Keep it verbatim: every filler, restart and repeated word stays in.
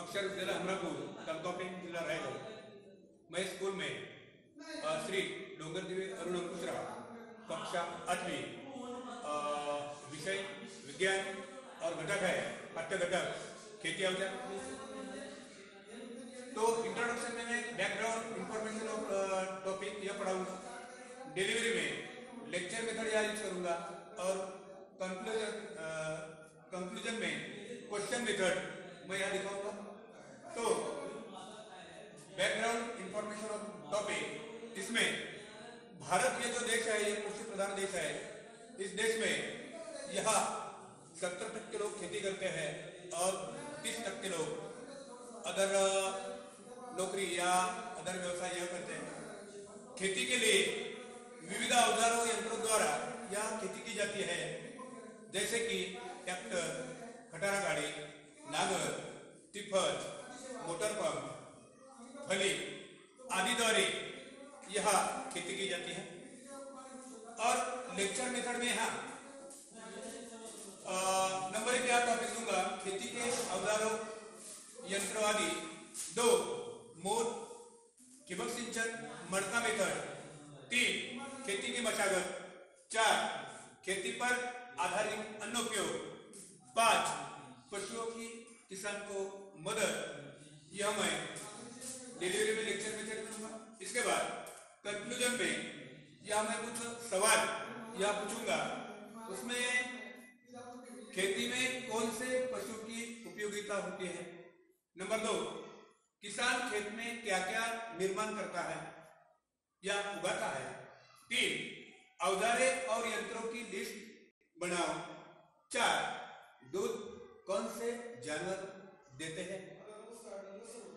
अक्षर विद्यालय अमरापुर, तालुका पेन, जिला रायगढ़। मैं स्कूल में श्री डोंगरदेवी अरुण अंकुशराव, कक्षा आठवीं, विषय विज्ञान और घटक है पाठ्य घटक खेती औजार। तो इंट्रोडक्शन में मैं बैकग्राउंड इंफॉर्मेशन ऑफ टॉपिक यह पढ़ाऊंगा। डिलीवरी में लेक्चर मेथड यह यूज करूंगा और कंक्लूजन कंक्लूजन में क्वेश्चन मेथड मैं यह दिखाऊंगा। तो बैकग्राउंड इंफॉर्मेशन ऑफ टॉपिक, इसमें भारत ये जो देश है ये कृषि प्रधान देश है। इस देश में यहाँ सत्तर टक्के लोग खेती करते हैं और तीस टक्के लोग अदर नौकरी या अदर व्यवसाय यह करते हैं। खेती के लिए विविध औजारों यंत्रों द्वारा यहाँ खेती की जाती है, जैसे कि ट्रैक्टर, खटारा गाड़ी, नांगर, टिफर, मोटर पंप, फली आदि द्वारा यहाँ खेती की जाती है। और लेक्चर मेथड में यहाँ नंबर एक क्या टॉपिक दूंगा, खेती के औजारों यंत्रों आदि। दो, मोर, ठिबक सिंचन, मड़का मेथड। तीन, खेती की मशागत। चार, खेती पर आधारित अन्न उपयोग। पांच, पशुओं की किसान को मदद। यह मैं डिलीवरी में लेक्चर में करूंगा। इसके बाद कंक्लूजन में यह मैं कुछ सवाल यह पूछूंगा, उसमें खेती में कौन से पशु की उपयोगिता होती है। नंबर दो, किसान खेत में क्या क्या निर्माण करता है या उगाता है। तीन, औजारे और यंत्रों की लिस्ट बनाओ। चार, दूध कौन से जानवर देते हैं।